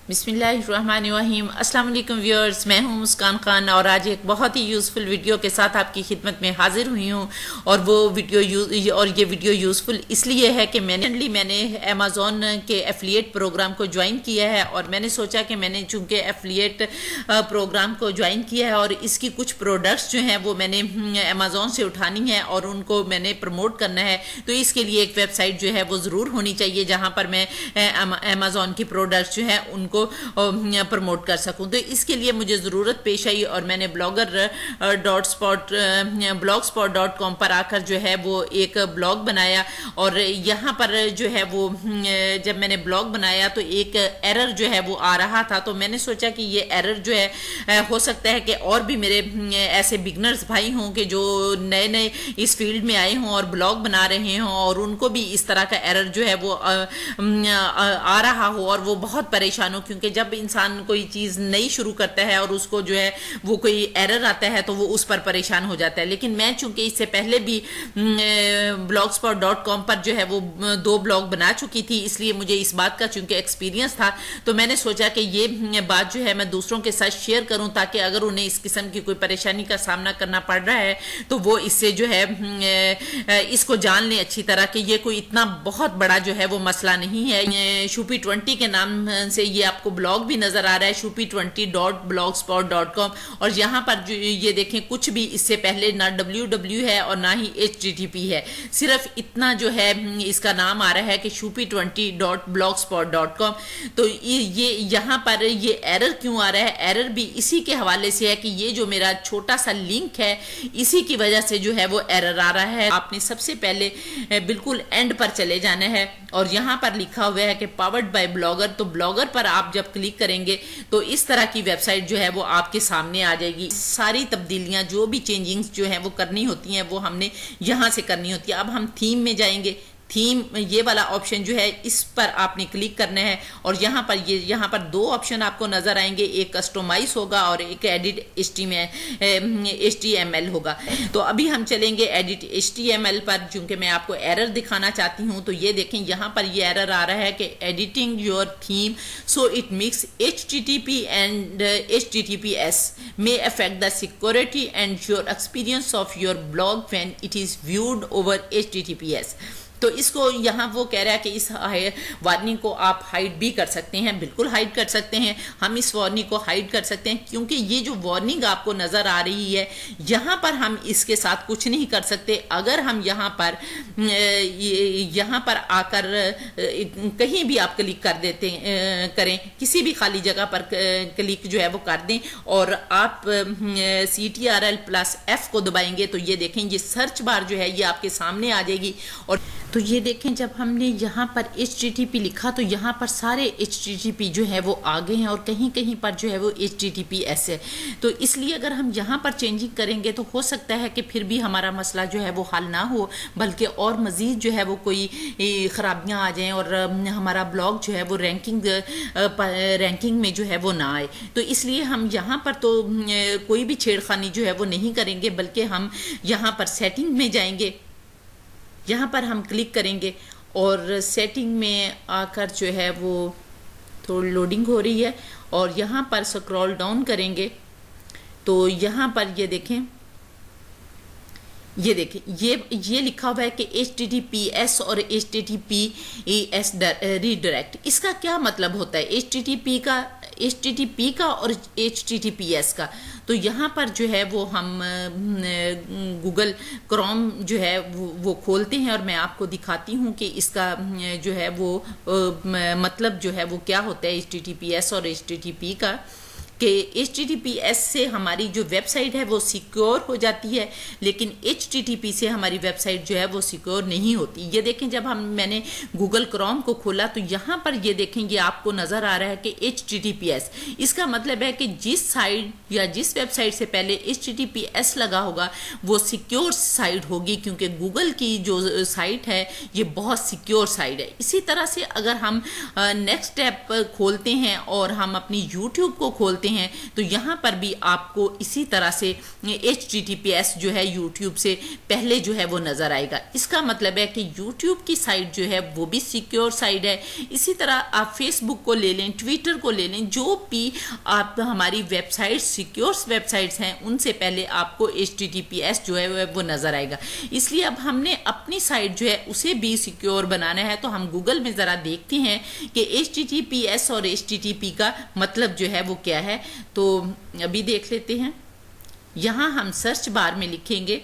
बिस्मिल्लाहिर्रहमानिर्रहीम। अस्सलाम वालेकुम व्यूअर्स, मैं हूं मुस्कान खान और आज एक बहुत ही यूज़फुल वीडियो के साथ आपकी खिदमत में हाजिर हुई हूं। और वो ये वीडियो यूज़फुल इसलिए है कि मैंने अमेज़ॉन के एफिलिएट प्रोग्राम को ज्वाइन किया है और मैंने सोचा कि मैंने चूँकि एफिलिएट प्रोग्राम को ज्वाइन किया है और इसकी कुछ प्रोडक्ट्स जो हैं वो मैंने अमेज़ॉन से उठानी है और उनको मैंने प्रमोट करना है, तो इसके लिए एक वेबसाइट जो है वो ज़रूर होनी चाहिए जहाँ पर मैं अमेज़ॉन की प्रोडक्ट्स जो है उनको प्रमोट कर सकूं। तो इसके लिए मुझे ज़रूरत पेश आई और मैंने blogspot.com पर आकर जो है वो एक ब्लॉग बनाया। और यहाँ पर जो है वो जब मैंने ब्लॉग बनाया तो एक एरर जो है वो आ रहा था, तो मैंने सोचा कि ये एरर जो है हो सकता है कि और भी मेरे ऐसे बिगनर्स भाई हों कि जो नए नए इस फील्ड में आए हों और ब्लॉग बना रहे हों और उनको भी इस तरह का एरर जो है वो आ रहा हो और वो बहुत परेशान हो, क्योंकि जब इंसान कोई चीज़ नई शुरू करता है और उसको जो है वो कोई एरर आता है तो वो उस पर परेशान हो जाता है। लेकिन मैं चूंकि इससे पहले भी blogspot.com पर जो है वो 2 ब्लॉग बना चुकी थी, इसलिए मुझे इस बात का चूंकि एक्सपीरियंस था, तो मैंने सोचा कि ये बात जो है मैं दूसरों के साथ शेयर करूं ताकि अगर उन्हें इस किस्म की कोई परेशानी का सामना करना पड़ रहा है तो वो इससे जो है इसको जान लें अच्छी तरह कि ये कोई इतना बहुत बड़ा जो है वो मसला नहीं है। Shupi20 के नाम से ये आपको ब्लॉग भी नजर आ रहा है, shupi20.blogspot.com। और यहाँ पर जो ये देखें कुछ भी इससे पहले ना www है और ना ही http है, सिर्फ इतना जो है इसका नाम आ रहा है कि shupi20.blogspot.com। तो ये यहाँ पर ये एरर क्यों आ रहा है? एरर भी इसी के हवाले से है कि ये जो मेरा छोटा सा लिंक है इसी की वजह से जो है वो एरर आ रहा है। आपने सबसे पहले बिल्कुल एंड पर चले जाना है और यहाँ पर लिखा हुआ है कि पावर्ड बाय ब्लॉगर। तो ब्लॉगर पर आप जब क्लिक करेंगे तो इस तरह की वेबसाइट जो है वो आपके सामने आ जाएगी। सारी तब्दीलियां जो भी चेंजिंग्स जो है वो करनी होती हैं वो हमने यहाँ से करनी होती है। अब हम थीम में जाएंगे, थीम ये वाला ऑप्शन जो है इस पर आपने क्लिक करना है और यहाँ पर 2 ऑप्शन आपको नजर आएंगे, एक कस्टमाइज होगा और एक एडिट HTML होगा। तो अभी हम चलेंगे एडिट HTML पर, चूंकि मैं आपको एरर दिखाना चाहती हूँ। तो ये देखें यहाँ पर ये एरर आ रहा है कि editing your theme so it mix HTTP and HTTPS may affect the security and your experience of your blog when it is viewed over HTTPS। तो इसको यहाँ वो कह रहा है कि इस वार्निंग को आप हाइड भी कर सकते हैं। बिल्कुल हाइड कर सकते हैं, हम इस वार्निंग को हाइड कर सकते हैं क्योंकि ये जो वार्निंग आपको नज़र आ रही है यहाँ पर हम इसके साथ कुछ नहीं कर सकते। अगर हम यहाँ पर आकर कहीं भी आप क्लिक कर देते करें, किसी भी खाली जगह पर क्लिक जो है वो कर दें और आप CTRL+F को दबाएंगे तो ये देखें ये सर्च बार जो है ये आपके सामने आ जाएगी। और तो ये देखें जब हमने यहाँ पर HTTP लिखा तो यहाँ पर सारे HTTP जो है वो आ गए हैं और कहीं कहीं पर जो है वो HTTPS है। तो इसलिए अगर हम यहाँ पर चेंजिंग करेंगे तो हो सकता है कि फिर भी हमारा मसला जो है वो हल ना हो, बल्कि और मज़ीद जो है वो कोई ख़राबियाँ आ जाएँ और हमारा ब्लॉग जो है वो रैंकिंग में जो है वो ना आए। तो इसलिए हम यहाँ पर तो कोई भी छेड़खानी जो है वो नहीं करेंगे, बल्कि हम यहाँ पर सेटिंग में जाएंगे, यहाँ पर हम क्लिक करेंगे और सेटिंग में आकर जो है वो थोड़ी लोडिंग हो रही है और यहाँ पर स्क्रॉल डाउन करेंगे तो यहाँ पर ये देखें ये लिखा हुआ है कि HTTPS और HTTPS रीडायरेक्ट। इसका क्या मतलब होता है HTTP का और HTTPS का? तो यहाँ पर जो है वो हम गूगल क्रोम जो है वो खोलते हैं और मैं आपको दिखाती हूँ कि इसका जो है वो मतलब जो है वो क्या होता है HTTPS और HTTP का। कि HTTPS से हमारी जो वेबसाइट है वो सिक्योर हो जाती है, लेकिन HTTP से हमारी वेबसाइट जो है वो सिक्योर नहीं होती। ये देखें जब मैंने गूगल क्रोम को खोला तो यहाँ पर ये देखें ये आपको नज़र आ रहा है कि HTTPS, इसका मतलब है कि जिस साइट या जिस वेबसाइट से पहले HTTPS लगा होगा वो सिक्योर साइट होगी, क्योंकि गूगल की जो साइट है ये बहुत सिक्योर साइट है। इसी तरह से अगर हम नेक्स्ट स्टेप खोलते हैं और हम अपनी YouTube को खोलते होते हैं तो यहाँ पर भी आपको इसी तरह से HTTPS जो है YouTube से पहले जो है वो नजर आएगा। इसका मतलब है कि YouTube की साइट जो है वो भी सिक्योर साइट है। इसी तरह आप Facebook को ले लें, ट्विटर को ले लें, जो भी आप हमारी वेबसाइट सिक्योर वेबसाइट्स हैं उनसे पहले आपको HTTPS जो है वो नजर आएगा। इसलिए अब हमने अपनी साइट जो है उसे भी सिक्योर बनाना है। तो हम गूगल में जरा देखते हैं कि HTTPS और HTTP का मतलब जो है वो क्या है। तो अभी देख लेते हैं। यहां हम सर्च बार में लिखेंगे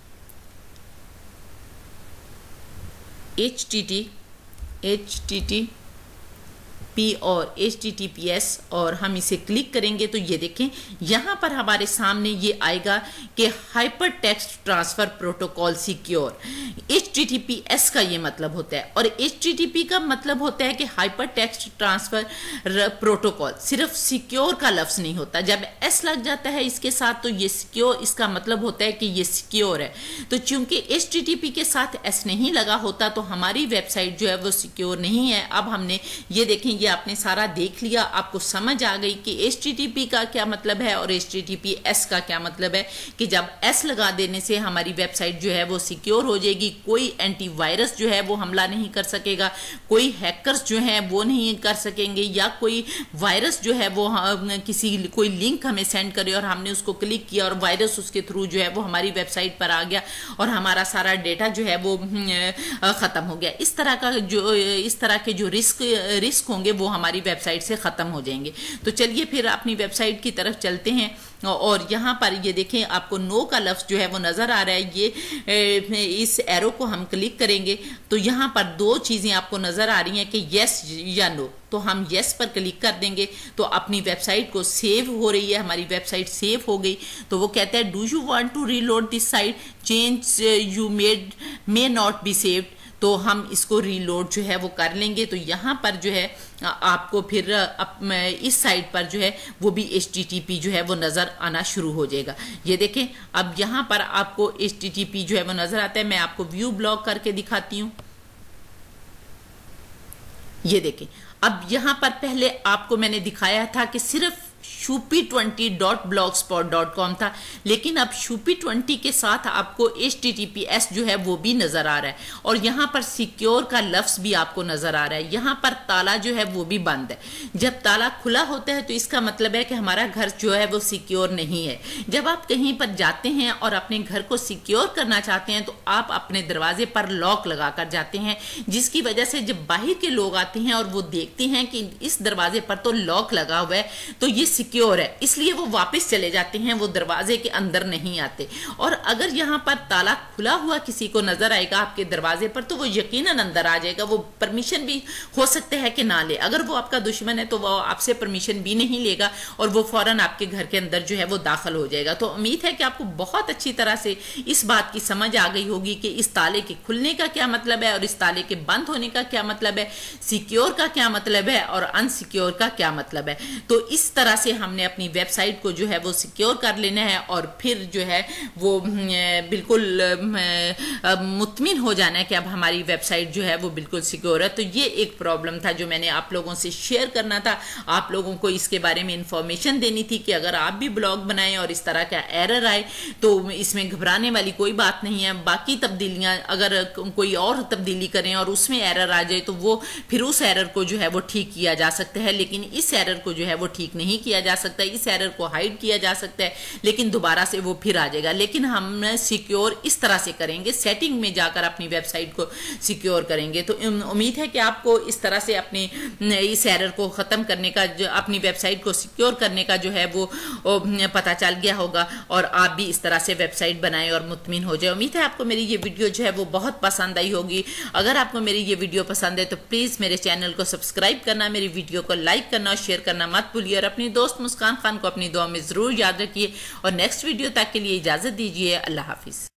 HTTP और HTTPS और हम इसे क्लिक करेंगे तो ये देखें यहाँ पर हमारे सामने ये आएगा कि hyper text transfer protocol secure. HTTPS का ये मतलब होता है और HTTP का मतलब होता है कि हाइपर टेक्स्ट ट्रांसफर प्रोटोकॉल। सिर्फ सिक्योर का लफ्ज नहीं होता, जब S लग जाता है इसके साथ तो ये सिक्योर, इसका मतलब होता है कि ये सिक्योर है। तो चूंकि HTTP के साथ S नहीं लगा होता तो हमारी वेबसाइट जो है वो सिक्योर नहीं है। अब हमने ये देखें, ये आपने सारा देख लिया, आपको समझ आ गई कि HTTP का क्या मतलब है और HTTPS का क्या मतलब है कि जब S लगा देने से हमारी वेबसाइट जो है वो सिक्योर हो जाएगी। कोई एंटीवायरस जो है वो हमला नहीं कर सकेगा, कोई हैकर्स जो है वो नहीं कर सकेंगे, या कोई वायरस जो है वो कोई लिंक हमें सेंड करे और हमने उसको क्लिक किया और वायरस उसके थ्रू जो है वो हमारी वेबसाइट पर आ गया और हमारा सारा डेटा जो है वो खत्म हो गया। इस तरह के जो रिस्क होंगे वो हमारी वेबसाइट से खत्म हो जाएंगे। तो चलिए फिर अपनी वेबसाइट की तरफ चलते हैं और यहाँ पर ये देखें आपको नो का लफ्ज जो है वो नजर आ रहा है। ये इस एरो को हम क्लिक करेंगे तो यहाँ पर दो चीजें आपको नजर आ रही हैं कि यस या नो। तो हम यस पर क्लिक कर देंगे तो अपनी वेबसाइट को सेव हो रही है, हमारी वेबसाइट सेव हो गई। तो वो कहता है do you want to reload this site, change you made may not be saved. तो हम इसको रीलोड जो है वो कर लेंगे। तो यहाँ पर जो है आपको फिर इस साइट पर जो है वो भी HTTP जो है वो नजर आना शुरू हो जाएगा। ये देखें अब यहाँ पर आपको HTTP जो है वो नजर आता है। मैं आपको व्यू ब्लॉक करके दिखाती हूँ। ये देखें अब यहाँ पर पहले आपको मैंने दिखाया था कि सिर्फ shupee20.blogspot.com था, लेकिन अब shupee20 के साथ आपको HTTPS जो है वो भी नजर आ रहा है और यहाँ पर सिक्योर का लफ्ज भी आपको नजर आ रहा है। यहाँ पर ताला जो है वो भी बंद है। जब ताला खुला होता है तो इसका मतलब है कि हमारा घर जो है वो सिक्योर नहीं है। जब आप कहीं पर जाते हैं और अपने घर को सिक्योर करना चाहते हैं तो आप अपने दरवाजे पर लॉक लगा कर जाते हैं, जिसकी वजह से जब बाहर के लोग आते हैं और वो देखते हैं कि इस दरवाजे पर तो लॉक लगा हुआ है तो ये सिक्योर है, इसलिए वो वापस चले जाते हैं, वो दरवाजे के अंदर नहीं आते। और अगर यहाँ पर ताला खुला हुआ किसी को नजर आएगा आपके दरवाजे पर तो वो यकीनन अंदर आ जाएगा। वो परमिशन भी हो सकता है कि ना ले। अगर वो आपका दुश्मन है तो वो आपसे परमिशन भी नहीं लेगा और वो फौरन आपके घर के अंदर जो है वो दाखिल हो जाएगा। तो उम्मीद है कि आपको बहुत अच्छी तरह से इस बात की समझ आ गई होगी कि इस ताले के खुलने का क्या मतलब है और इस ताले के बंद होने का क्या मतलब है, सिक्योर का क्या मतलब है और अनसिक्योर का क्या मतलब है। तो इस तरह से हमने अपनी वेबसाइट को जो है वो सिक्योर कर लेना है और फिर जो है वो बिल्कुल मुतमिन हो जाना है कि अब हमारी वेबसाइट जो है वो बिल्कुल सिक्योर है। तो ये एक प्रॉब्लम था जो मैंने आप लोगों से शेयर करना था, आप लोगों को इसके बारे में इंफॉर्मेशन देनी थी कि अगर आप भी ब्लॉग बनाएं और इस तरह का एरर आए तो इसमें घबराने वाली कोई बात नहीं है। बाकी तब्दीलियां अगर कोई और तब्दीली करें और उसमें एरर आ जाए तो वो फिर उस एरर को जो है वो ठीक किया जा सकता है, लेकिन इस एरर को जो है वो ठीक नहीं किया जा सकता। इस एरर को हाइड किया जा सकता है लेकिन दोबारा से वो फिर आ जाएगा। लेकिन हम सिक्योर इस तरह से करेंगे, सेटिंग में जाकर अपनी वेबसाइट को सिक्योर करेंगे। तो उम्मीद है कि आपको इस तरह से अपनी इस एरर को खत्म करने का, जो अपनी वेबसाइट को सिक्योर करने का जो है वो पता चल गया होगा और आप भी इस तरह से वेबसाइट बनाएं और मुतमिन हो जाए। उम्मीद है आपको मेरी ये वीडियो जो है वो बहुत पसंद आई होगी। अगर आपको मेरी ये वीडियो पसंद है तो प्लीज मेरे चैनल को सब्सक्राइब करना, मेरी वीडियो को लाइक करना और शेयर करना मत भूलिए और अपनी दोस्त मुस्कान खान को अपनी दुआ में जरूर याद रखिए। और नेक्स्ट वीडियो तक के लिए इजाजत दीजिए। अल्लाह हाफिज।